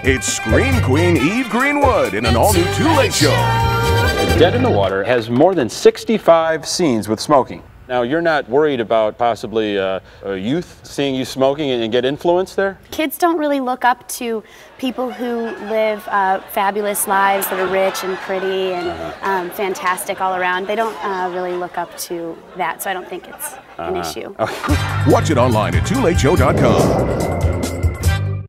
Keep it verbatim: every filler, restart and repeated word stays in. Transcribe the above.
It's Scream Queen Eve Greenwood in an all-new Too Late Show. Dead in the Water has more than sixty-five scenes with smoking. Now, you're not worried about possibly uh, a youth seeing you smoking and, and get influenced there? Kids don't really look up to people who live uh, fabulous lives that are rich and pretty and um, fantastic all around. They don't uh, really look up to that, so I don't think it's an uh-huh. issue. Watch it online at too late show dot com.